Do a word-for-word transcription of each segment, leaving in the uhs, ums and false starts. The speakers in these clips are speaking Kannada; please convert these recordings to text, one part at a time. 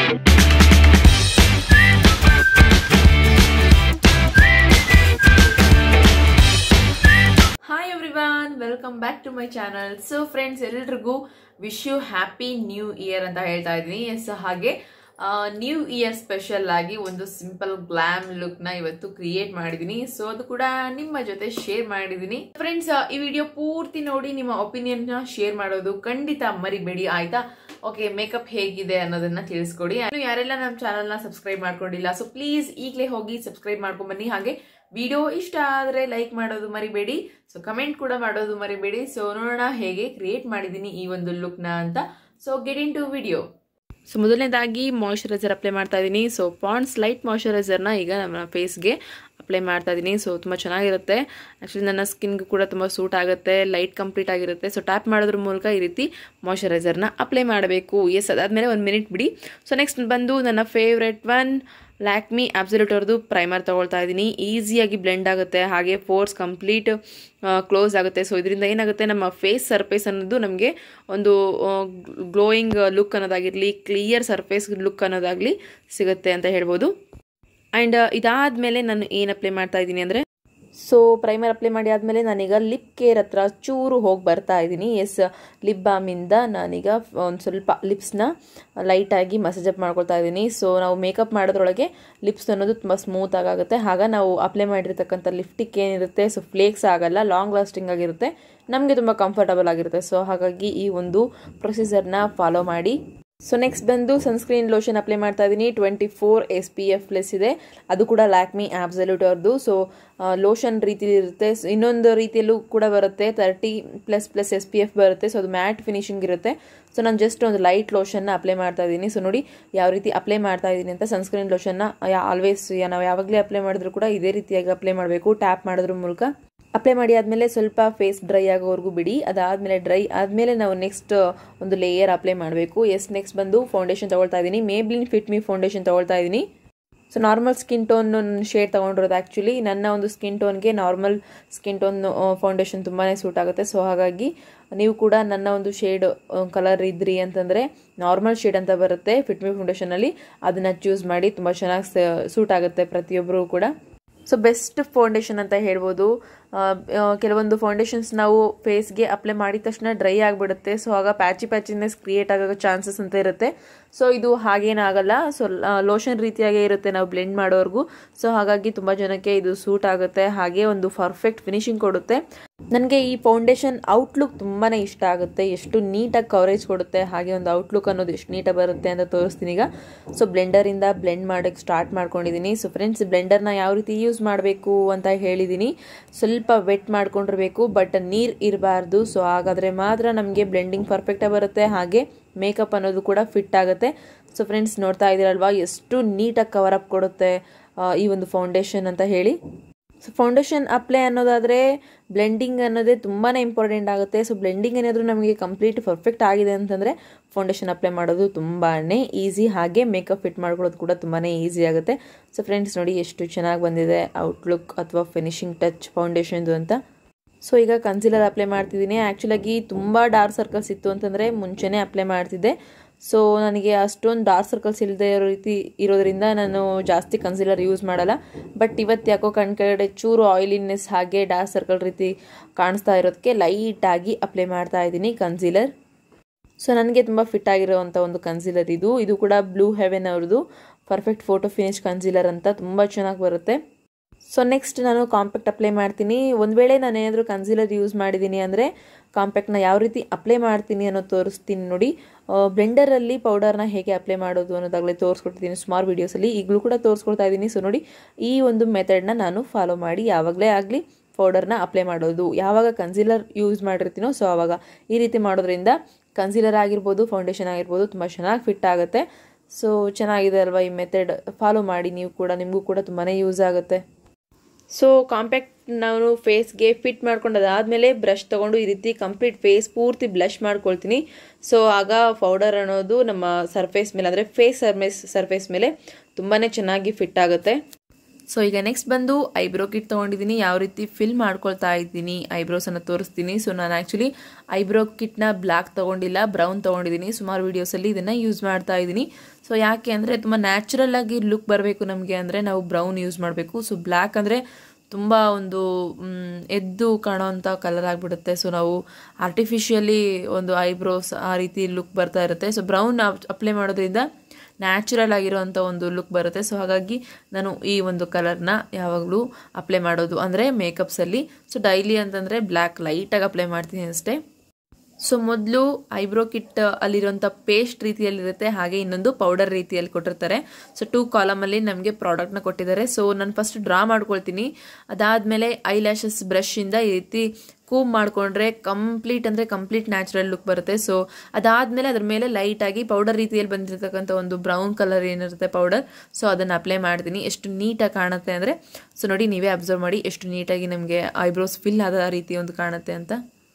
Welcome back to my channel. So friends, ಎಲ್ರಿಗೂ wish you happy new year ಅಂತ ಹೇಳ್ತಾ ಇದ್ದೀನಿ. ಎಸ್, ಹಾಗೆ ನ್ಯೂ ಇಯರ್ ಸ್ಪೆಷಲ್ ಆಗಿ ಒಂದು ಸಿಂಪಲ್ ಗ್ಲಾಮ್ ಲುಕ್ ನ ಇವತ್ತು ಕ್ರಿಯೇಟ್ ಮಾಡಿದೀನಿ. ಸೊ ಅದು ಕೂಡ ನಿಮ್ಮ ಜೊತೆ ಶೇರ್ ಮಾಡಿದೀನಿ. ಫ್ರೆಂಡ್ಸ್, ಈ ವಿಡಿಯೋ ಪೂರ್ತಿ ನೋಡಿ ನಿಮ್ಮ ಒಪಿನಿಯನ್ ನ ಶೇರ್ ಮಾಡೋದು ಖಂಡಿತ ಮರಿಬೇಡಿ, ಆಯ್ತಾ? ಓಕೆ, ಮೇಕಪ್ ಹೇಗಿದೆ ಅನ್ನೋದನ್ನ ತಿಳಿಸ್ಕೊಡಿ. ಯಾರೆಲ್ಲ ನಮ್ಮ ಚಾನಲ್ ನ ಸಬ್ಸ್ಕ್ರೈಬ್ ಮಾಡ್ಕೊಂಡಿಲ್ಲ, ಸೊ ಪ್ಲೀಸ್ ಈಗಲೇ ಹೋಗಿ ಸಬ್ಸ್ಕ್ರೈಬ್ ಮಾಡ್ಕೊಂಡ್ ಬನ್ನಿ. ಹಾಗೆ ವಿಡಿಯೋ ಇಷ್ಟ ಆದ್ರೆ ಲೈಕ್ ಮಾಡೋದು ಮರಿಬೇಡಿ, ಸೊ ಕಮೆಂಟ್ ಕೂಡ ಮಾಡೋದು ಮರಿಬೇಡಿ. ಸೊ ನೋಡೋಣ ಹೇಗೆ ಕ್ರಿಯೇಟ್ ಮಾಡಿದೀನಿ ಈ ಒಂದು ಲುಕ್ ನ ಅಂತ. So get into video. So ಮೊದಲನೇದಾಗಿ ಮಾಯಿಶ್ಚರೈಸರ್ ಅಪ್ಲೈ ಮಾಡ್ತಾ ಇದ್ದೀನಿ. ಸೊ ಪಾಂಡ್ಸ್ ಲೈಟ್ ಮಾಯಿಶ್ಚರೈಸರ್ನ ಈಗ ನಮ್ಮ ಫೇಸ್ಗೆ ಅಪ್ಲೈ ಮಾಡ್ತಾ ಇದ್ದೀನಿ. ಸೊ ತುಂಬ ಚೆನ್ನಾಗಿರುತ್ತೆ, ಆ್ಯಕ್ಚುಲಿ ನನ್ನ ಸ್ಕಿನ್ಗೂ ಕೂಡ ತುಂಬ ಸೂಟ್ ಆಗುತ್ತೆ, ಲೈಟ್ ಕಂಪ್ಲೀಟ್ ಆಗಿರುತ್ತೆ. ಸೊ ಟ್ಯಾಪ್ ಮಾಡೋದ್ರ ಮೂಲಕ ಈ ರೀತಿ ಮಾಯಿಶ್ಚರೈಸರ್ನ ಅಪ್ಲೈ ಮಾಡಬೇಕು. ಎಸ್, ಅದಾದಮೇಲೆ ಒಂದು ಮಿನಿಟ್ ಬಿಡಿ. ಸೊ ನೆಕ್ಸ್ಟ್ ಬಂದು ನನ್ನ ಫೇವ್ರೆಟ್ ಒನ್ ಲ್ಯಾಕ್ಮಿ ಅಬ್ಸಲ್ಯೂಟ್ ಅವ್ರದ್ದು ಪ್ರೈಮರ್ ತೊಗೊಳ್ತಾ ಇದ್ದೀನಿ. ಈಸಿಯಾಗಿ ಬ್ಲೆಂಡ್ ಆಗುತ್ತೆ, ಹಾಗೆ ಪೋರ್ಸ್ ಕಂಪ್ಲೀಟ್ ಕ್ಲೋಸ್ ಆಗುತ್ತೆ. ಸೊ ಇದರಿಂದ ಏನಾಗುತ್ತೆ, ನಮ್ಮ ಫೇಸ್ ಸರ್ಫೇಸ್ ಅನ್ನೋದು ನಮಗೆ ಒಂದು ಗ್ಲೋಯಿಂಗ್ ಲುಕ್ ಅನ್ನೋದಾಗಿರಲಿ, ಕ್ಲಿಯರ್ ಸರ್ಫೇಸ್ ಲುಕ್ ಅನ್ನೋದಾಗಲಿ ಸಿಗುತ್ತೆ ಅಂತ ಹೇಳ್ಬೋದು. ಆ್ಯಂಡ್ ಇದಾದಮೇಲೆ ನಾನು ಏನು ಅಪ್ಲೈ ಮಾಡ್ತಾ ಇದ್ದೀನಿ ಅಂದರೆ, ಸೊ ಪ್ರೈಮರ್ ಅಪ್ಲೈ ಮಾಡಿ ಆದಮೇಲೆ ನಾನೀಗ ಲಿಪ್ ಕೇರ್ ಹತ್ರ ಚೂರು ಹೋಗಿ ಬರ್ತಾ ಇದ್ದೀನಿ. ಎಸ್, ಲಿಪ್ ಬಾಮಿಂದ ನಾನೀಗ ಒಂದು ಸ್ವಲ್ಪ ಲಿಪ್ಸ್ನ ಲೈಟಾಗಿ ಮಸಾಜ್ ಅಪ್ ಮಾಡ್ಕೊಳ್ತಾ ಇದ್ದೀನಿ. ಸೊ ನಾವು ಮೇಕಪ್ ಮಾಡೋದ್ರೊಳಗೆ ಲಿಪ್ಸ್ ಅನ್ನೋದು ತುಂಬ ಸ್ಮೂತ್ ಆಗುತ್ತೆ. ಆಗ ನಾವು ಅಪ್ಲೈ ಮಾಡಿರ್ತಕ್ಕಂಥ ಲಿಪ್ಟಿಕ್ ಏನಿರುತ್ತೆ, ಸೊ ಫ್ಲೇಕ್ಸ್ ಆಗಲ್ಲ, ಲಾಂಗ್ ಲಾಸ್ಟಿಂಗ್ ಆಗಿರುತ್ತೆ, ನಮಗೆ ತುಂಬ ಕಂಫರ್ಟಬಲ್ ಆಗಿರುತ್ತೆ. ಸೊ ಹಾಗಾಗಿ ಈ ಒಂದು ಪ್ರೊಸೀಜರ್ನ ಫಾಲೋ ಮಾಡಿ. ಸೊ ನೆಕ್ಸ್ಟ್ ಬಂದು ಸನ್ಸ್ಕ್ರೀನ್ ಲೋಷನ್ ಅಪ್ಲೈ ಮಾಡ್ತಾ ಇದ್ದೀನಿ. Twenty four S P F plus ಇದೆ, ಅದು ಕೂಡ ಲ್ಯಾಕ್ಮಿ ಅಬ್ಸಲ್ಯೂಟ್ ಅವ್ರದ್ದು. ಸೊ ಲೋಷನ್ ರೀತಿಲಿ ಇರುತ್ತೆ, ಇನ್ನೊಂದು ರೀತಿಯಲ್ಲೂ ಕೂಡ ಬರುತ್ತೆ, thirty plus plus S P F ಬರುತ್ತೆ. ಸೊ ಅದು ಮ್ಯಾಟ್ ಫಿನಿಶಿಂಗ್ ಇರುತ್ತೆ. ಸೊ ನಾನು ಜಸ್ಟ್ ಒಂದು ಲೈಟ್ ಲೋಷನ್ನ ಅಪ್ಲೈ ಮಾಡ್ತಾ ಇದ್ದೀನಿ. ಸೊ ನೋಡಿ ಯಾವ ರೀತಿ ಅಪ್ಲೈ ಮಾಡ್ತಾ ಇದ್ದೀನಿ ಅಂತ. ಸನ್ಸ್ಕ್ರೀನ್ ಲೋಷನ್ನ ಆಲ್ವೇಸ್ ನಾವು ಯಾವಾಗಲೇ ಅಪ್ಲೈ ಮಾಡಿದ್ರು ಕೂಡ ಇದೇ ರೀತಿಯಾಗಿ ಅಪ್ಲೈ ಮಾಡಬೇಕು, ಟ್ಯಾಪ್ ಮಾಡೋದ್ರ ಮೂಲಕ. ಅಪ್ಲೈ ಮಾಡಿ ಆದಮೇಲೆ ಸ್ವಲ್ಪ ಫೇಸ್ ಡ್ರೈ ಆಗೋವರೆಗೂ ಬಿಡಿ. ಅದಾದಮೇಲೆ ಡ್ರೈ ಆದಮೇಲೆ ನಾವು ನೆಕ್ಸ್ಟ್ ಒಂದು ಲೇಯರ್ ಅಪ್ಲೈ ಮಾಡಬೇಕು. ಎಸ್, ನೆಕ್ಸ್ಟ್ ಬಂದು ಫೌಂಡೇಶನ್ ತೊಗೊಳ್ತಾ ಇದ್ದೀನಿ. ಮೇಬ್ಲಿನ್ ಫಿಟ್ ಮಿ ಫೌಂಡೇಶನ್ ತೊಗೊಳ್ತಾ ಇದ್ದೀನಿ. So normal skin tone shade ತೊಗೊಂಡಿರೋದು. ಆ್ಯಕ್ಚುಲಿ ನನ್ನ ಒಂದು ಸ್ಕಿನ್ ಟೋನ್ಗೆ ನಾರ್ಮಲ್ ಸ್ಕಿನ್ ಟೋನ್ ಫೌಂಡೇಶನ್ ತುಂಬಾ ಸೂಟ್ ಆಗುತ್ತೆ. ಸೊ ಹಾಗಾಗಿ ನೀವು ಕೂಡ ನನ್ನ ಒಂದು ಶೇಡ್ ಕಲರ್ ಇದ್ರಿ ಅಂತಂದರೆ ನಾರ್ಮಲ್ ಶೇಡ್ ಅಂತ ಬರುತ್ತೆ ಫಿಟ್ ಮಿ ಫೌಂಡೇಶನಲ್ಲಿ, ಅದನ್ನು ಚೂಸ್ ಮಾಡಿ. ತುಂಬ ಚೆನ್ನಾಗಿ ಸೂಟ್ ಆಗುತ್ತೆ ಪ್ರತಿಯೊಬ್ಬರು ಕೂಡ. ಸೊ ಬೆಸ್ಟ್ ಫೌಂಡೇಶನ್ ಅಂತ ಹೇಳ್ಬೋದು. ಕೆಲವೊಂದು ಫೌಂಡೇಶನ್ಸ್ ನಾವು ಫೇಸ್ಗೆ ಅಪ್ಲೈ ಮಾಡಿದ ತಕ್ಷಣ ಡ್ರೈ ಆಗಿಬಿಡುತ್ತೆ. ಸೊ ಆಗ ಪ್ಯಾಚಿ ಪ್ಯಾಚಿನೆಸ್ ಕ್ರಿಯೇಟ್ ಆಗೋ ಚಾನ್ಸಸ್ ಅಂತ ಇರುತ್ತೆ. ಸೊ ಇದು ಹಾಗೇನಾಗಲ್ಲ, ಸೊ ಲೋಷನ್ ರೀತಿಯಾಗೇ ಇರುತ್ತೆ ನಾವು ಬ್ಲೆಂಡ್ ಮಾಡೋವರೆಗೂ. ಸೊ ಹಾಗಾಗಿ ತುಂಬ ಜನಕ್ಕೆ ಇದು ಸೂಟ್ ಆಗುತ್ತೆ, ಹಾಗೆ ಒಂದು ಪರ್ಫೆಕ್ಟ್ ಫಿನಿಶಿಂಗ್ ಕೊಡುತ್ತೆ. ನನಗೆ ಈ ಫೌಂಡೇಶನ್ ಔಟ್ಲುಕ್ ತುಂಬಾ ಇಷ್ಟ ಆಗುತ್ತೆ, ಎಷ್ಟು ನೀಟಾಗಿ ಕವರೇಜ್ ಕೊಡುತ್ತೆ, ಹಾಗೆ ಒಂದು ಔಟ್ಲುಕ್ ಅನ್ನೋದು ಎಷ್ಟು ನೀಟಾಗಿ ಬರುತ್ತೆ ಅಂತ ತೋರಿಸ್ತೀನಿ ಈಗ. ಸೊ ಬ್ಲೆಂಡರಿಂದ ಬ್ಲೆಂಡ್ ಮಾಡೋಕ್ಕೆ ಸ್ಟಾರ್ಟ್ ಮಾಡ್ಕೊಂಡಿದ್ದೀನಿ. ಸೊ ಫ್ರೆಂಡ್ಸ್, ಬ್ಲೆಂಡರ್ನ ಯಾವ ರೀತಿ ಯೂಸ್ ಮಾಡಬೇಕು ಅಂತ ಹೇಳಿದ್ದೀನಿ. ಸ್ವಲ್ಪ ವೆಟ್ ಮಾಡ್ಕೊಂಡಿರಬೇಕು, ಬಟ್ ನೀರು ಇರಬಾರ್ದು. ಸೊ ಹಾಗಾದರೆ ಮಾತ್ರ ನಮಗೆ ಬ್ಲೆಂಡಿಂಗ್ ಪರ್ಫೆಕ್ಟಾಗಿ ಬರುತ್ತೆ, ಹಾಗೆ ಮೇಕಪ್ ಅನ್ನೋದು ಕೂಡ ಫಿಟ್ ಆಗುತ್ತೆ. ಸೊ ಫ್ರೆಂಡ್ಸ್, ನೋಡ್ತಾ ಇದ್ದೀರಲ್ವಾ ಎಷ್ಟು ನೀಟಾಗಿ ಕವರ್ ಅಪ್ ಕೊಡುತ್ತೆ ಈ ಒಂದು ಫೌಂಡೇಶನ್ ಅಂತ ಹೇಳಿ. ಸೊ ಫೌಂಡೇಶನ್ ಅಪ್ಲೈ ಅನ್ನೋದಾದರೆ ಬ್ಲೆಂಡಿಂಗ್ ಅನ್ನೋದೇ ತುಂಬಾ ಇಂಪಾರ್ಟೆಂಟ್ ಆಗುತ್ತೆ. ಸೊ ಬ್ಲೆಂಡಿಂಗ್ ಏನಾದರೂ ನಮಗೆ ಕಂಪ್ಲೀಟ್ ಪರ್ಫೆಕ್ಟ್ ಆಗಿದೆ ಅಂತಂದರೆ ಫೌಂಡೇಶನ್ ಅಪ್ಲೈ ಮಾಡೋದು ತುಂಬಾ ಈಸಿ, ಹಾಗೆ ಮೇಕಪ್ ಫಿಟ್ ಮಾಡ್ಕೊಳ್ಳೋದು ಕೂಡ ತುಂಬಾ ಈಸಿ ಆಗುತ್ತೆ. ಸೊ ಫ್ರೆಂಡ್ಸ್, ನೋಡಿ ಎಷ್ಟು ಚೆನ್ನಾಗಿ ಬಂದಿದೆ ಔಟ್ಲುಕ್ ಅಥವಾ ಫಿನಿಶಿಂಗ್ ಟಚ್ ಫೌಂಡೇಶನ್ದು ಅಂತ. ಸೊ ಈಗ ಕನ್ಸಿಲರ್ ಅಪ್ಲೈ ಮಾಡ್ತಿದ್ದೀನಿ. ಆ್ಯಕ್ಚುಲಾಗಿ ತುಂಬ ಡಾರ್ಕ್ ಸರ್ಕಲ್ಸ್ ಇತ್ತು ಅಂತಂದರೆ ಮುಂಚೆನೇ ಅಪ್ಲೈ ಮಾಡ್ತಿದ್ದೆ. ಸೊ ನನಗೆ ಅಷ್ಟೊಂದು ಡಾರ್ಕ್ ಸರ್ಕಲ್ಸ್ ಇಲ್ಲದೆ ಇರೋ ರೀತಿ ಇರೋದ್ರಿಂದ ನಾನು ಜಾಸ್ತಿ ಕನ್ಸಿಲರ್ ಯೂಸ್ ಮಾಡಲ್ಲ. ಬಟ್ ಇವತ್ತು ಯಾಕೋ ಕಣ್ ಕೆಳಗಡೆ ಚೂರು ಆಯಿಲಿನೆಸ್ ಹಾಗೆ ಡಾರ್ಕ್ ಸರ್ಕಲ್ ರೀತಿ ಕಾಣಿಸ್ತಾ ಇರೋದಕ್ಕೆ ಲೈಟಾಗಿ ಅಪ್ಲೈ ಮಾಡ್ತಾ ಇದ್ದೀನಿ ಕನ್ಸಿಲರ್. ಸೊ ನನಗೆ ತುಂಬ ಫಿಟ್ ಆಗಿರೋವಂಥ ಒಂದು ಕನ್ಸಿಲರ್ ಇದು. ಇದು ಕೂಡ ಬ್ಲೂ ಹೆವೆನ್ ಅವ್ರದ್ದು ಪರ್ಫೆಕ್ಟ್ ಫೋಟೋ ಫಿನಿಶ್ ಕನ್ಸಿಲರ್ ಅಂತ, ತುಂಬ ಚೆನ್ನಾಗಿ ಬರುತ್ತೆ. ಸೊ ನೆಕ್ಸ್ಟ್ ನಾನು ಕಾಂಪ್ಯಾಕ್ಟ್ ಅಪ್ಲೈ ಮಾಡ್ತೀನಿ. ಒಂದು ವೇಳೆ ನಾನು ಏನಾದರೂ ಕನ್ಸಿಲರ್ ಯೂಸ್ ಮಾಡಿದ್ದೀನಿ ಅಂದರೆ ಕಾಂಪ್ಯಾಕ್ಟ್ನ ಯಾವ ರೀತಿ ಅಪ್ಲೈ ಮಾಡ್ತೀನಿ ಅನ್ನೋದು ತೋರಿಸ್ತೀನಿ ನೋಡಿ. ಬ್ಲೆಂಡರಲ್ಲಿ ಪೌಡರ್ನ ಹೇಗೆ ಅಪ್ಲೈ ಮಾಡೋದು ಅನ್ನೋದಾಗಲೇ ತೋರಿಸ್ಕೊಡ್ತೀನಿ ಸುಮಾರು ವೀಡಿಯೋಸಲ್ಲಿ, ಈಗಲೂ ಕೂಡ ತೋರಿಸ್ಕೊಡ್ತಾ ಇದ್ದೀನಿ. ಸೊ ನೋಡಿ, ಈ ಒಂದು ಮೆಥಡ್ನ ನಾನು ಫಾಲೋ ಮಾಡಿ ಯಾವಾಗಲೇ ಆಗಲಿ ಪೌಡರ್ನ ಅಪ್ಲೈ ಮಾಡೋದು. ಯಾವಾಗ ಕನ್ಸಿಲರ್ ಯೂಸ್ ಮಾಡಿರ್ತೀನೋ ಸೊ ಆವಾಗ ಈ ರೀತಿ ಮಾಡೋದ್ರಿಂದ ಕನ್ಸಿಲರ್ ಆಗಿರ್ಬೋದು, ಫೌಂಡೇಶನ್ ಆಗಿರ್ಬೋದು ತುಂಬ ಚೆನ್ನಾಗಿ ಫಿಟ್ ಆಗುತ್ತೆ. ಸೊ ಚೆನ್ನಾಗಿದೆ ಅಲ್ವಾ ಈ ಮೆಥಡ್, ಫಾಲೋ ಮಾಡಿ ನೀವು ಕೂಡ, ನಿಮಗೂ ಕೂಡ ತುಂಬಾ ಯೂಸ್ ಆಗುತ್ತೆ. ಸೊ ಕಾಂಪ್ಯಾಕ್ಟ್ ನಾನು ಫೇಸ್ಗೆ ಫಿಟ್ ಮಾಡ್ಕೊಂಡು ಅದಾದಮೇಲೆ ಬ್ರಷ್ ತೊಗೊಂಡು ಈ ರೀತಿ ಕಂಪ್ಲೀಟ್ ಫೇಸ್ ಪೂರ್ತಿ ಬ್ಲಷ್ ಮಾಡ್ಕೊಳ್ತೀನಿ. ಸೊ ಆಗ ಪೌಡರ್ ಅನ್ನೋದು ನಮ್ಮ ಸರ್ಫೇಸ್ ಮೇಲೆ ಅಂದರೆ ಫೇಸ್ ಸರ್ಮೇಸ್ ಸರ್ಫೇಸ್ ಮೇಲೆ ತುಂಬಾ ಚೆನ್ನಾಗಿ ಫಿಟ್ ಆಗುತ್ತೆ. ಸೊ ಈಗ ನೆಕ್ಸ್ಟ್ ಬಂದು ಐಬ್ರೋ ಕಿಟ್ ತೊಗೊಂಡಿದ್ದೀನಿ, ಯಾವ ರೀತಿ ಫಿಲ್ ಮಾಡ್ಕೊಳ್ತಾ ಇದ್ದೀನಿ ಐಬ್ರೋಸನ್ನು ತೋರಿಸ್ತೀನಿ. ಸೊ ನಾನು ಆ್ಯಕ್ಚುಲಿ ಐಬ್ರೋ ಕಿಟ್ನ ಬ್ಲ್ಯಾಕ್ ತೊಗೊಂಡಿಲ್ಲ, ಬ್ರೌನ್ ತೊಗೊಂಡಿದ್ದೀನಿ. ಸುಮಾರು ವೀಡಿಯೋಸಲ್ಲಿ ಇದನ್ನು ಯೂಸ್ ಮಾಡ್ತಾ ಇದ್ದೀನಿ. ಸೊ ಯಾಕೆ ಅಂದರೆ ತುಂಬ ನ್ಯಾಚುರಲ್ ಆಗಿ ಲುಕ್ ಬರಬೇಕು ನಮಗೆ ಅಂದರೆ ನಾವು ಬ್ರೌನ್ ಯೂಸ್ ಮಾಡಬೇಕು. ಸೊ ಬ್ಲ್ಯಾಕ್ ಅಂದರೆ ತುಂಬ ಒಂದು ಎದ್ದು ಕಾಣೋವಂಥ ಕಲರ್ ಆಗಿಬಿಡುತ್ತೆ. ಸೊ ನಾವು ಆರ್ಟಿಫಿಷಿಯಲಿ ಒಂದು ಐಬ್ರೋಸ್ ಆ ರೀತಿ ಲುಕ್ ಬರ್ತಾ ಇರುತ್ತೆ. ಸೊ ಬ್ರೌನ್ ಅಪ್ಲೈ ಮಾಡೋದ್ರಿಂದ ನ್ಯಾಚುರಲ್ ಆಗಿರೋವಂಥ ಒಂದು ಲುಕ್ ಬರುತ್ತೆ. ಸೊ ಹಾಗಾಗಿ ನಾನು ಈ ಒಂದು ಕಲರ್ನ ಯಾವಾಗಲೂ ಅಪ್ಲೈ ಮಾಡೋದು ಅಂದರೆ ಮೇಕಪ್ಸಲ್ಲಿ. ಸೊ ಡೈಲಿ ಅಂತಂದರೆ ಬ್ಲ್ಯಾಕ್ ಲೈಟಾಗಿ ಅಪ್ಲೈ ಮಾಡ್ತೀನಿ ಅಷ್ಟೇ. ಸೊ ಮೊದಲು ಐಬ್ರೋ ಕಿಟ್ ಅಲ್ಲಿರುವಂಥ ಪೇಸ್ಟ್ ರೀತಿಯಲ್ಲಿರುತ್ತೆ, ಹಾಗೆ ಇನ್ನೊಂದು ಪೌಡರ್ ರೀತಿಯಲ್ಲಿ ಕೊಟ್ಟಿರ್ತಾರೆ. ಸೊ ಟೂ ಕಾಲಮಲ್ಲಿ ನಮಗೆ ಪ್ರಾಡಕ್ಟ್ನ ಕೊಟ್ಟಿದ್ದಾರೆ. ಸೊ ನಾನು ಫಸ್ಟ್ ಡ್ರಾ ಮಾಡ್ಕೊಳ್ತೀನಿ. ಅದಾದಮೇಲೆ ಐ ಲ್ಯಾಶಸ್ ಬ್ರಷಿಂದ ಈ ರೀತಿ ಕೂಮ್ ಮಾಡಿಕೊಂಡ್ರೆ ಕಂಪ್ಲೀಟ್ ಅಂದರೆ ಕಂಪ್ಲೀಟ್ ನ್ಯಾಚುರಲ್ ಲುಕ್ ಬರುತ್ತೆ. ಸೊ ಅದಾದಮೇಲೆ ಅದ್ರ ಮೇಲೆ ಲೈಟಾಗಿ ಪೌಡರ್ ರೀತಿಯಲ್ಲಿ ಬಂದಿರತಕ್ಕಂಥ ಒಂದು ಬ್ರೌನ್ ಕಲರ್ ಏನಿರುತ್ತೆ ಪೌಡರ್, ಸೊ ಅದನ್ನು ಅಪ್ಲೈ ಮಾಡ್ತೀನಿ. ಎಷ್ಟು ನೀಟಾಗಿ ಕಾಣುತ್ತೆ ಅಂದರೆ, ಸೊ ನೋಡಿ ನೀವೇ ಅಬ್ಸರ್ವ್ ಮಾಡಿ ಎಷ್ಟು ನೀಟಾಗಿ ನಮಗೆ ಐಬ್ರೋಸ್ ಫಿಲ್ ಆದ ರೀತಿ ಒಂದು ಕಾಣುತ್ತೆ ಅಂತ.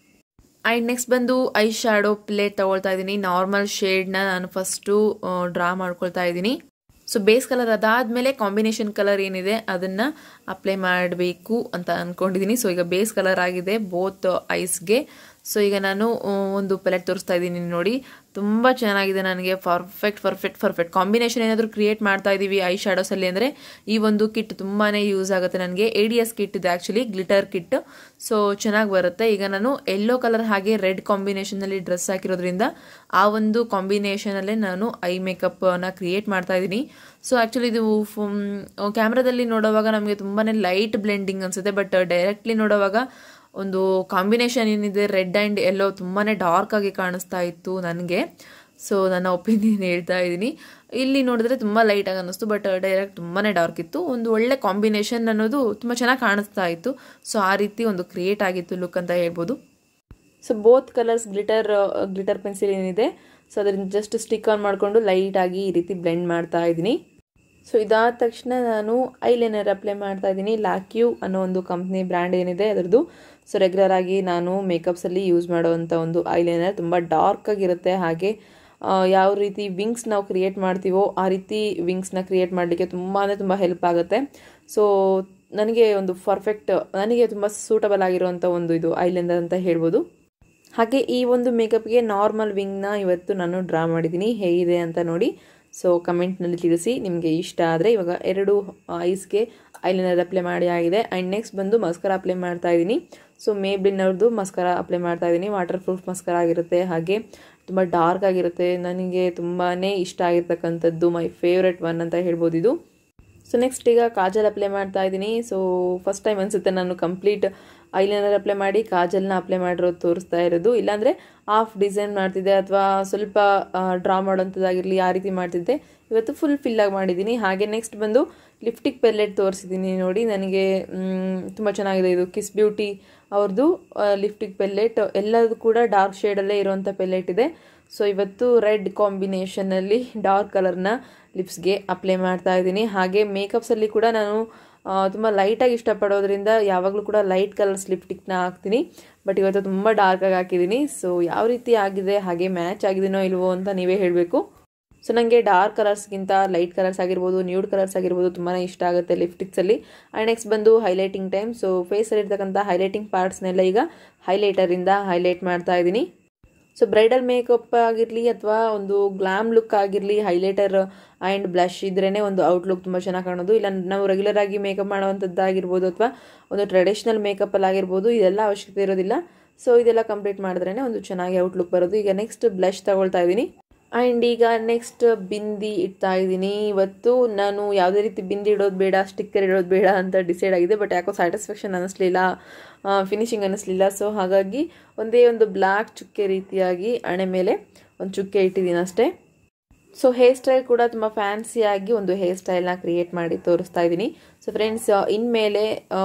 ಆ್ಯಂಡ್ ನೆಕ್ಸ್ಟ್ ಬಂದು ಐ ಶ್ಯಾಡೋ ಪ್ಲೇಟ್ ತೊಗೊಳ್ತಾ ಇದ್ದೀನಿ. ನಾರ್ಮಲ್ ಶೇಡ್ನ ನಾನು ಫಸ್ಟು ಡ್ರಾ ಮಾಡ್ಕೊಳ್ತಾ ಇದ್ದೀನಿ. ಸೊ ಬೇಸ್ ಕಲರ್ ಅದಾದಮೇಲೆ ಕಾಂಬಿನೇಷನ್ ಕಲರ್ ಏನಿದೆ ಅದನ್ನು ಅಪ್ಲೈ ಮಾಡಬೇಕು ಅಂತ ಅಂದ್ಕೊಂಡಿದ್ದೀನಿ. ಸೊ ಈಗ ಬೇಸ್ ಕಲರ್ ಆಗಿದೆ ಬೋತ್ ಐಸ್ಗೆ. ಸೊ ಈಗ ನಾನು ಒಂದು ಪ್ಯಾಲೆಟ್ ತೋರಿಸ್ತಾ ಇದ್ದೀನಿ ನೋಡಿ, ತುಂಬ ಚೆನ್ನಾಗಿದೆ. ನನಗೆ ಪರ್ಫೆಕ್ಟ್ ಪರ್ಫೆಕ್ಟ್ ಪರ್ಫೆಕ್ಟ್ ಕಾಂಬಿನೇಷನ್ ಏನಾದರೂ ಕ್ರಿಯೇಟ್ ಮಾಡ್ತಾ ಇದ್ದೀವಿ ಐ ಶ್ಯಾಡೋಸಲ್ಲಿ ಅಂದರೆ ಈ ಒಂದು ಕಿಟ್ ತುಂಬಾ ಯೂಸ್ ಆಗುತ್ತೆ ನನಗೆ. ಎ ಡಿ ಎಸ್ ಕಿಟ್ ಇದೆ ಆ್ಯಕ್ಚುಲಿ, ಗ್ಲಿಟರ್ ಕಿಟ್. ಸೊ ಚೆನ್ನಾಗಿ ಬರುತ್ತೆ. ಈಗ ನಾನು ಯೆಲ್ಲೋ ಕಲರ್ ಹಾಗೆ ರೆಡ್ ಕಾಂಬಿನೇಷನಲ್ಲಿ ಡ್ರೆಸ್ ಹಾಕಿರೋದ್ರಿಂದ ಆ ಒಂದು ಕಾಂಬಿನೇಷನಲ್ಲೇ ನಾನು ಐ ಮೇಕಪ್ನ ಕ್ರಿಯೇಟ್ ಮಾಡ್ತಾ ಇದ್ದೀನಿ. ಸೊ ಆ್ಯಕ್ಚುಲಿ ಇದು ಕ್ಯಾಮ್ರಾದಲ್ಲಿ ನೋಡೋವಾಗ ನಮಗೆ ತುಂಬಾ ಲೈಟ್ ಬ್ಲೆಂಡಿಂಗ್ ಅನಿಸುತ್ತೆ, ಬಟ್ ಡೈರೆಕ್ಟ್ಲಿ ನೋಡೋವಾಗ ಒಂದು ಕಾಂಬಿನೇಷನ್ ಏನಿದೆ ರೆಡ್ ಆ್ಯಂಡ್ ಯೆಲ್ಲೋ ತುಂಬಾ ಡಾರ್ಕ್ ಆಗಿ ಕಾಣಿಸ್ತಾ ಇತ್ತು ನನಗೆ. ಸೊ ನನ್ನ ಒಪಿನಿಯನ್ ಹೇಳ್ತಾ ಇದ್ದೀನಿ. ಇಲ್ಲಿ ನೋಡಿದ್ರೆ ತುಂಬ ಲೈಟಾಗಿ ಅನ್ನಿಸ್ತು, ಬಟ್ ಡೈರೆಕ್ಟ್ ತುಂಬಾ ಡಾರ್ಕ್ ಇತ್ತು. ಒಂದು ಒಳ್ಳೆ ಕಾಂಬಿನೇಷನ್ ಅನ್ನೋದು ತುಂಬ ಚೆನ್ನಾಗಿ ಕಾಣಿಸ್ತಾ ಇತ್ತು. ಸೊ ಆ ರೀತಿ ಒಂದು ಕ್ರಿಯೇಟ್ ಆಗಿತ್ತು ಲುಕ್ ಅಂತ ಹೇಳ್ಬೋದು. So both colours glitter glitter pencil ಏನಿದೆ ಸೊ ಅದರಿಂದ ಜಸ್ಟ್ ಸ್ಟಿಕ್ ಆನ್ ಮಾಡಿಕೊಂಡು ಲೈಟಾಗಿ ಈ ರೀತಿ ಬ್ಲೆಂಡ್ ಮಾಡ್ತಾ ಇದ್ದೀನಿ. ಸೊ ಇದಾದ ತಕ್ಷಣ ನಾನು ಐಲೈನರ್ ಅಪ್ಲೈ ಮಾಡ್ತಾ ಇದ್ದೀನಿ. ಲ್ಯಾಕ್ಯೂ ಅನ್ನೋ ಒಂದು ಕಂಪ್ನಿ ಬ್ರ್ಯಾಂಡ್ ಏನಿದೆ ಅದರದ್ದು. ಸೊ ರೆಗ್ಯುಲರ್ ಆಗಿ ನಾನು ಮೇಕಪ್ಸಲ್ಲಿ ಯೂಸ್ ಮಾಡೋವಂಥ ಒಂದು ಐಲೈನರ್ ತುಂಬ ಡಾರ್ಕ್ ಆಗಿರುತ್ತೆ. ಹಾಗೆ ಯಾವ ರೀತಿ ವಿಂಗ್ಸ್ ನಾವು ಕ್ರಿಯೇಟ್ ಮಾಡ್ತೀವೋ ಆ ರೀತಿ ವಿಂಗ್ಸ್ನ ಕ್ರಿಯೇಟ್ ಮಾಡಲಿಕ್ಕೆ ತುಂಬಾ ತುಂಬ ಹೆಲ್ಪ್ ಆಗುತ್ತೆ. ಸೊ ನನಗೆ ಒಂದು ಪರ್ಫೆಕ್ಟ್, ನನಗೆ ತುಂಬ ಸೂಟಬಲ್ ಆಗಿರುವಂಥ ಒಂದು ಇದು ಐಲೈನರ್ ಅಂತ ಹೇಳ್ಬೋದು. ಹಾಗೆ ಈ ಒಂದು ಮೇಕಪ್ಗೆ ನಾರ್ಮಲ್ ವಿಂಗ್ನ ಇವತ್ತು ನಾನು ಡ್ರಾ ಮಾಡಿದ್ದೀನಿ. ಹೇಗಿದೆ ಅಂತ ನೋಡಿ ಸೊ ಕಮೆಂಟ್ನಲ್ಲಿ ತಿಳಿಸಿ ನಿಮಗೆ ಇಷ್ಟ ಆದರೆ. ಇವಾಗ ಎರಡು ಐಸ್ಗೆ ಐಲೈನರ್ ಅಪ್ಲೈ ಮಾಡಿ ಆಗಿದೆ. ಆ್ಯಂಡ್ ನೆಕ್ಸ್ಟ್ ಬಂದು ಮಸ್ಕರ ಅಪ್ಲೈ ಮಾಡ್ತಾ ಇದ್ದೀನಿ. ಸೊ ಮೇಬ್ಲಿನ್ ಅವ್ರದ್ದು ಮಸ್ಕರ ಅಪ್ಲೈ ಮಾಡ್ತಾ ಇದ್ದೀನಿ. ವಾಟರ್ ಪ್ರೂಫ್ ಮಸ್ಕರ ಆಗಿರುತ್ತೆ, ಹಾಗೆ ತುಂಬ ಡಾರ್ಕ್ ಆಗಿರುತ್ತೆ. ನನಗೆ ತುಂಬಾ ಇಷ್ಟ ಆಗಿರ್ತಕ್ಕಂಥದ್ದು, ಮೈ ಫೇವ್ರೆಟ್ ಒನ್ ಅಂತ ಹೇಳ್ಬೋದು ಇದು. ಸೊ ನೆಕ್ಸ್ಟ್ ಈಗ ಕಾಜಲ್ ಅಪ್ಲೈ ಮಾಡ್ತಾ ಇದ್ದೀನಿ. ಸೊ ಫಸ್ಟ್ ಟೈಮ್ ಅನಿಸುತ್ತೆ ನಾನು ಕಂಪ್ಲೀಟ್ ಐಲೈನರ್ ಅಪ್ಲೈ ಮಾಡಿ ಕಾಜಲ್ನ ಅಪ್ಲೈ ಮಾಡಿರೋದು ತೋರಿಸ್ತಾ ಇರೋದು. ಇಲ್ಲಾಂದರೆ ಹಾಫ್ ಡಿಸೈನ್ ಮಾಡ್ತಿದ್ದೆ ಅಥವಾ ಸ್ವಲ್ಪ ಡ್ರಾ ಮಾಡೋಂಥದ್ದಾಗಿರಲಿ ಆ ರೀತಿ ಮಾಡ್ತಿದ್ದೆ. ಇವತ್ತು ಫುಲ್ ಫಿಲ್ಲಾಗಿ ಮಾಡಿದ್ದೀನಿ. ಹಾಗೆ ನೆಕ್ಸ್ಟ್ ಬಂದು ಲಿಪ್ಟಿಕ್ ಪೆಲ್ಲೆಟ್ ತೋರಿಸಿದ್ದೀನಿ ನೋಡಿ. ನನಗೆ ತುಂಬ ಚೆನ್ನಾಗಿದೆ ಇದು, ಕಿಸ್ ಬ್ಯೂಟಿ ಅವ್ರದ್ದು ಲಿಪ್ಟಿಕ್ ಪೆಲ್ಲೆಟ್. ಎಲ್ಲದೂ ಕೂಡ ಡಾರ್ಕ್ ಶೇಡಲ್ಲೇ ಇರುವಂಥ ಪೆಲ್ಲೆಟ್ ಇದೆ. ಸೊ ಇವತ್ತು ರೆಡ್ ಕಾಂಬಿನೇಷನಲ್ಲಿ ಡಾರ್ಕ್ ಕಲರ್ನ ಲಿಪ್ಸ್ಗೆ ಅಪ್ಲೈ ಮಾಡ್ತಾ ಇದ್ದೀನಿ. ಹಾಗೆ ಮೇಕಪ್ಸಲ್ಲಿ ಕೂಡ ನಾನು ತುಂಬ ಲೈಟಾಗಿ ಇಷ್ಟಪಡೋದ್ರಿಂದ ಯಾವಾಗಲೂ ಕೂಡ ಲೈಟ್ ಕಲರ್ಸ್ ಲಿಪ್ಟಿಕ್ನ ಹಾಕ್ತೀನಿ. ಬಟ್ ಇವತ್ತು ತುಂಬ ಡಾರ್ಕಾಗಿ ಹಾಕಿದ್ದೀನಿ. ಸೊ ಯಾವ ರೀತಿ ಆಗಿದೆ, ಹಾಗೆ ಮ್ಯಾಚ್ ಆಗಿದೆಯೋ ಇಲ್ವೋ ಅಂತ ನೀವೇ ಹೇಳಬೇಕು. ಸೊ ನನಗೆ ಡಾರ್ಕ್ ಕಲರ್ಸ್ಗಿಂತ ಲೈಟ್ ಕಲರ್ಸ್ ಆಗಿರ್ಬೋದು, ನ್ಯೂಡ್ ಕಲರ್ಸ್ ಆಗಿರ್ಬೋದು ತುಂಬಾ ಇಷ್ಟ ಆಗುತ್ತೆ ಲಿಪ್ಸ್ಟಿಕ್ಸಲ್ಲಿ. ಆ್ಯಂಡ್ ನೆಕ್ಸ್ಟ್ ಬಂದು ಹೈಲೈಟಿಂಗ್ ಟೈಮ್. ಸೊ ಫೇಸಲ್ಲಿ ಇರ್ತಕ್ಕಂಥ ಹೈಲೈಟಿಂಗ್ ಪಾರ್ಟ್ಸ್ನೆಲ್ಲ ಈಗ ಹೈಲೈಟರಿಂದ ಹೈಲೈಟ್ ಮಾಡ್ತಾ ಇದ್ದೀನಿ. ಸೊ ಬ್ರೈಡಲ್ ಮೇಕಪ್ ಆಗಿರಲಿ ಅಥವಾ ಒಂದು ಗ್ಲಾಮ್ ಲುಕ್ ಆಗಿರಲಿ, ಹೈಲೈಟರ್ ಆ್ಯಂಡ್ ಬ್ಲಷ್ ಇದ್ರೇ ಒಂದು ಔಟ್ಲುಕ್ ತುಂಬ ಚೆನ್ನಾಗಿ ಕಾಣೋದು. ಇಲ್ಲ ನಾವು ರೆಗ್ಯುಲರ್ ಆಗಿ ಮೇಕಪ್ ಮಾಡೋವಂಥದ್ದಾಗಿರ್ಬೋದು ಅಥವಾ ಒಂದು ಟ್ರೆಡಿಷ್ನಲ್ ಮೇಕಪ್ಪಲ್ಲಿ ಆಗಿರ್ಬೋದು, ಇದೆಲ್ಲ ಅವಶ್ಯಕತೆ ಇರೋದಿಲ್ಲ. ಸೊ ಇದೆಲ್ಲ ಕಂಪ್ಲೀಟ್ ಮಾಡಿದ್ರೇ ಒಂದು ಚೆನ್ನಾಗಿ ಔಟ್ಲುಕ್ ಬರೋದು. ಈಗ ನೆಕ್ಸ್ಟ್ ಬ್ಲಷ್ ತಗೊಳ್ತಾ ಇದ್ದೀನಿ. ಆ್ಯಂಡ್ ಈಗ ನೆಕ್ಸ್ಟ್ ಬಿಂದಿ ಇಡ್ತಾ ಇದ್ದೀನಿ. ಇವತ್ತು ನಾನು ಯಾವುದೇ ರೀತಿ ಬಿಂದಿ ಇಡೋದು ಬೇಡ, ಸ್ಟಿಕ್ಕರ್ ಇಡೋದು ಬೇಡ ಅಂತ ಡಿಸೈಡ್ ಆಗಿದೆ. ಬಟ್ ಯಾಕೋ ಸ್ಯಾಟಿಸ್ಫ್ಯಾಕ್ಷನ್ ಅನ್ನಿಸ್ಲಿಲ್ಲ, ಫಿನಿಶಿಂಗ್ ಅನ್ನಿಸ್ಲಿಲ್ಲ. ಸೊ ಹಾಗಾಗಿ ಒಂದೇ ಒಂದು ಬ್ಲ್ಯಾಕ್ ಚುಕ್ಕೆ ರೀತಿಯಾಗಿ ಹಣೆ ಮೇಲೆ ಒಂದು ಚುಕ್ಕೆ ಇಟ್ಟಿದ್ದೀನಿ ಅಷ್ಟೇ. ಸೊ ಹೇರ್ ಸ್ಟೈಲ್ ಕೂಡ ತುಂಬ ಫ್ಯಾನ್ಸಿಯಾಗಿ ಒಂದು ಹೇರ್ ಸ್ಟೈಲ್ನ ಕ್ರಿಯೇಟ್ ಮಾಡಿ ತೋರಿಸ್ತಾ ಇದ್ದೀನಿ. ಸೊ ಫ್ರೆಂಡ್ಸ್, ಇನ್ಮೇಲೆ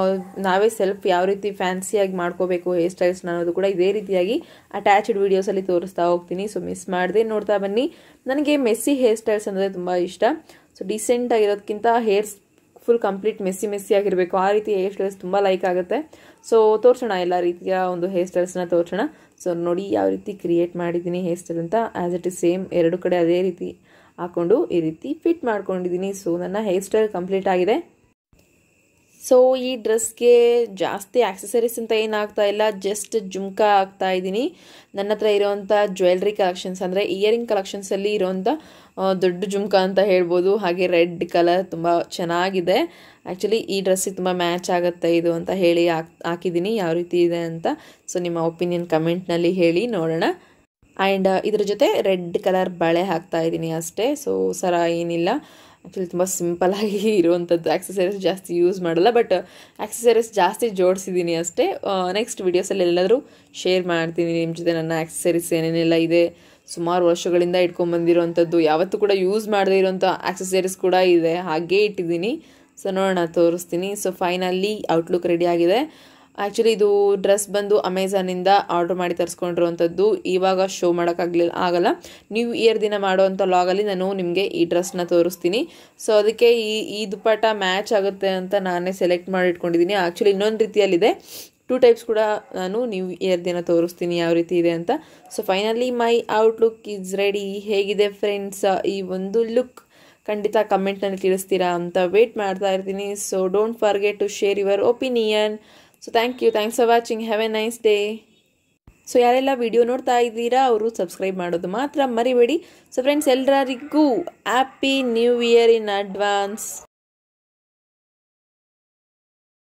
ನಾವೇ ಸೆಲ್ಫ್ ಯಾವ ರೀತಿ ಫ್ಯಾನ್ಸಿಯಾಗಿ ಮಾಡ್ಕೋಬೇಕು ಹೇರ್ ಸ್ಟೈಲ್ಸ್ನ ಅನ್ನೋದು ಕೂಡ ಇದೇ ರೀತಿಯಾಗಿ ಅಟ್ಯಾಚ್ಡ್ ವೀಡಿಯೋಸಲ್ಲಿ ತೋರಿಸ್ತಾ ಹೋಗ್ತೀನಿ. ಸೊ ಮಿಸ್ ಮಾಡದೆ ನೋಡ್ತಾ ಬನ್ನಿ. ನನಗೆ ಮೆಸ್ಸಿ ಹೇರ್ ಸ್ಟೈಲ್ಸ್ ಅಂದರೆ ತುಂಬ ಇಷ್ಟ. ಸೊ ಡಿಸೆಂಟ್ ಆಗಿರೋದಕ್ಕಿಂತ hairs full complete messy messy ಆಗಿರಬೇಕು, ಆ ರೀತಿ ಹೇರ್ ಸ್ಟೈಲ್ಸ್ ತುಂಬ ಲೈಕ್ ಆಗುತ್ತೆ. ಸೊ ತೋರಿಸೋಣ ಎಲ್ಲ ರೀತಿಯ ಒಂದು ಹೇರ್ ಸ್ಟೈಲ್ಸ್ನ ತೋರಿಸೋಣ. ಸೊ ನೋಡಿ ಯಾವ ರೀತಿ ಕ್ರಿಯೇಟ್ ಮಾಡಿದ್ದೀನಿ ಹೇರ್ ಸ್ಟೈಲ್ ಅಂತ. ಆ್ಯಸ್ ಇಟ್ ಇಸ್ ಸೇಮ್ ಎರಡು ಕಡೆ ಅದೇ ರೀತಿ ಹಾಕ್ಕೊಂಡು ಈ ರೀತಿ ಫಿಟ್ ಮಾಡ್ಕೊಂಡಿದ್ದೀನಿ. ಸೊ ನನ್ನ ಹೇರ್ ಸ್ಟೈಲ್ ಕಂಪ್ಲೀಟ್ ಆಗಿದೆ. ಸೊ ಈ ಡ್ರೆಸ್ಗೆ ಜಾಸ್ತಿ ಆಕ್ಸೆಸರೀಸ್ ಅಂತ ಏನಾಗ್ತಾ ಇಲ್ಲ, ಜಸ್ಟ್ ಜುಮ್ಕಾ ಆಗ್ತಾ ಇದ್ದೀನಿ. ನನ್ನ ಹತ್ರ ಇರೋವಂಥ ಜ್ಯುವೆಲ್ರಿ ಕಲೆಕ್ಷನ್ಸ್ ಅಂದರೆ ಇಯರಿಂಗ್ ಕಲೆಕ್ಷನ್ಸಲ್ಲಿ ಇರೋವಂಥ ದೊಡ್ಡ ಜುಮ್ಕಾ ಅಂತ ಹೇಳ್ಬೋದು. ಹಾಗೆ ರೆಡ್ ಕಲರ್ ತುಂಬ ಚೆನ್ನಾಗಿದೆ. ಆ್ಯಕ್ಚುಲಿ ಈ ಡ್ರೆಸ್ಸಿಗೆ ತುಂಬ ಮ್ಯಾಚ್ ಆಗುತ್ತೆ ಇದು ಅಂತ ಹೇಳಿ ಹಾಕ್ ಹಾಕಿದ್ದೀನಿ. ಯಾವ ರೀತಿ ಇದೆ ಅಂತ ಸೊ ನಿಮ್ಮ ಒಪಿನಿಯನ್ ಕಮೆಂಟ್ನಲ್ಲಿ ಹೇಳಿ ನೋಡೋಣ. ಆ್ಯಂಡ್ ಇದ್ರ ಜೊತೆ ರೆಡ್ ಕಲರ್ ಬಳೆ ಹಾಕ್ತಾ ಇದ್ದೀನಿ ಅಷ್ಟೇ. ಸೊ ಸರ ಏನಿಲ್ಲ, ಆ್ಯಕ್ಚುಲಿ ತುಂಬ ಸಿಂಪಲ್ಲಾಗಿ ಇರುವಂಥದ್ದು, ಆಕ್ಸೆಸರೀಸ್ ಜಾಸ್ತಿ ಯೂಸ್ ಮಾಡಲ್ಲ, ಬಟ್ ಆಕ್ಸೆಸರೀಸ್ ಜಾಸ್ತಿ ಜೋಡಿಸಿದ್ದೀನಿ ಅಷ್ಟೇ. ನೆಕ್ಸ್ಟ್ ವೀಡಿಯೋಸಲ್ಲಿ ಎಲ್ಲಾದರೂ ಶೇರ್ ಮಾಡ್ತೀನಿ ನಿಮ್ಮ ಜೊತೆ ನನ್ನ ಆಕ್ಸೆಸರೀಸ್ ಏನೇನೆಲ್ಲ ಇದೆ. ಸುಮಾರು ವರ್ಷಗಳಿಂದ ಇಟ್ಕೊಂಡ್ಬಂದಿರೋವಂಥದ್ದು, ಯಾವತ್ತೂ ಕೂಡ ಯೂಸ್ ಮಾಡದೇ ಇರೋವಂಥ ಆಕ್ಸೆಸರೀಸ್ ಕೂಡ ಇದೆ, ಹಾಗೇ ಇಟ್ಟಿದ್ದೀನಿ. ಸೊ ನೋಡೋಣ, ತೋರಿಸ್ತೀನಿ. ಸೊ ಫೈನಲಿ ಔಟ್ಲುಕ್ ರೆಡಿ ಆಗಿದೆ. ಆ್ಯಕ್ಚುಲಿ ಇದು ಡ್ರೆಸ್ ಬಂದು ಅಮೆಝಾನಿಂದ ಆರ್ಡ್ರ್ ಮಾಡಿ ತರಿಸ್ಕೊಂಡಿರುವಂಥದ್ದು. ಇವಾಗ ಶೋ ಮಾಡೋಕ್ಕಾಗಲಿಲ್ಲ ಆಗಲ್ಲ ನ್ಯೂ ಇಯರ್ ದಿನ ಮಾಡೋವಂಥ ಲಾಗಲ್ಲಿ ನಾನು ನಿಮಗೆ ಈ ಡ್ರೆಸ್ನ ತೋರಿಸ್ತೀನಿ. ಸೊ ಅದಕ್ಕೆ ಈ ಈ ದುಪ್ಪಟ್ಟ ಮ್ಯಾಚ್ ಆಗುತ್ತೆ ಅಂತ ನಾನೇ ಸೆಲೆಕ್ಟ್ ಮಾಡಿ ಇಟ್ಕೊಂಡಿದ್ದೀನಿ. ಆ್ಯಕ್ಚುಲಿ ಇನ್ನೊಂದು ರೀತಿಯಲ್ಲಿದೆ, ಟೂ ಟೈಪ್ಸ್ ಕೂಡ ನಾನು ನ್ಯೂ ಇಯರ್ ದಿನ ತೋರಿಸ್ತೀನಿ ಯಾವ ರೀತಿ ಇದೆ ಅಂತ. So finally my outlook is ready. ಹೇಗಿದೆ ಫ್ರೆಂಡ್ಸ್ ಈ ಒಂದು ಲುಕ್? ಖಂಡಿತ ಕಮೆಂಟ್ನಲ್ಲಿ ತಿಳಿಸ್ತೀರಾ ಅಂತ ವೇಟ್ ಮಾಡ್ತಾ ಇರ್ತೀನಿ. So don't forget to share your opinion. So thank you, thanks for watching, have a nice day. So ಯಾರೆಲ್ಲ ವಿಡಿಯೋ ನೋಡ್ತಾ ಇದ್ದೀರಾ ಅವರು ಸಬ್ಸ್ಕ್ರೈಬ್ ಮಾಡೋದು ಮಾತ್ರ ಮರಿಬೇಡಿ. ಸೊ ಫ್ರೆಂಡ್ಸ್ ಎಲ್ಲರಿಗೂ happy new year in advance.